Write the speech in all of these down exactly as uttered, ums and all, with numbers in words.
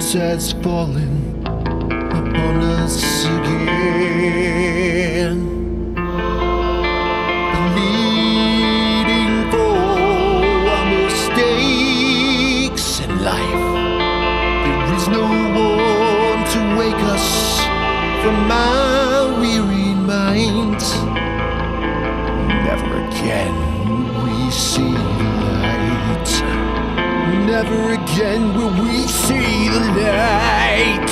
darkness has fallen upon us again, pleading for our mistakes in life. There is no one to wake us from our weary minds. Never again will we see the light. Never again will we see the light.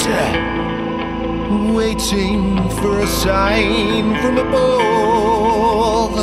Waiting for a sign from above.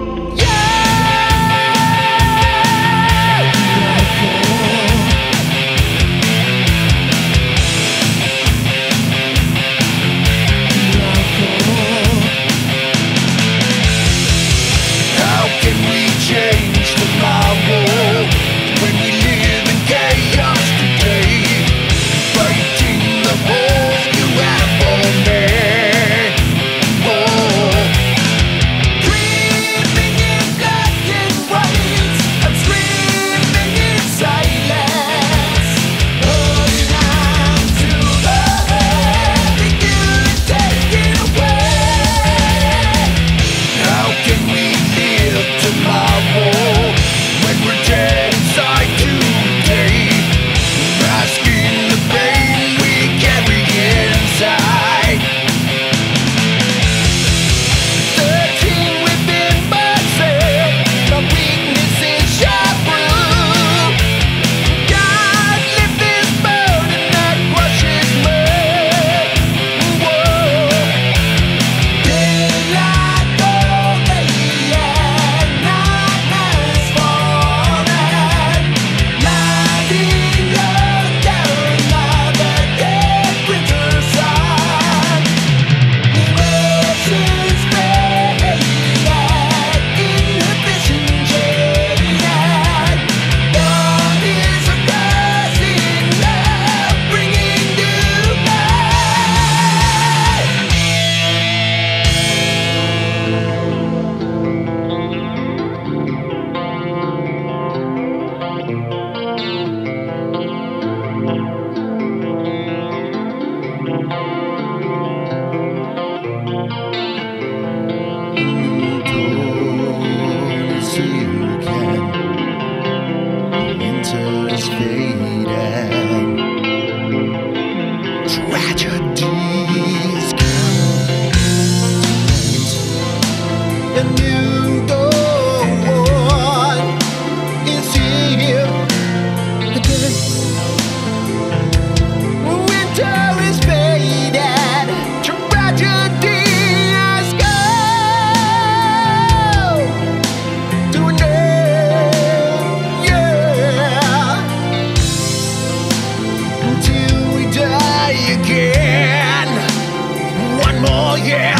Tragedies come and you go on. It's here again. Winter is faded. Tragedy has come to an end. Yeah, until we die again. One more year.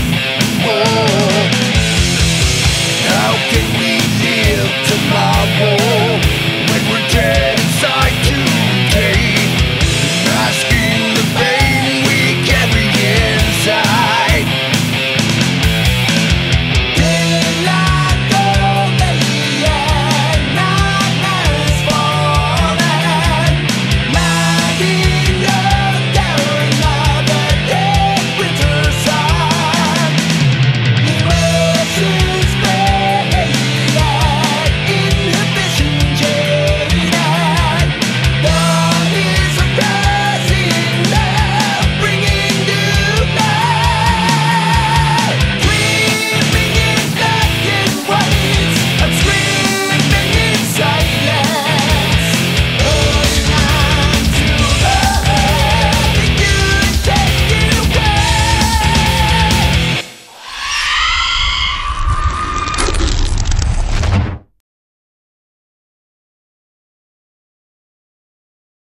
Tomorrow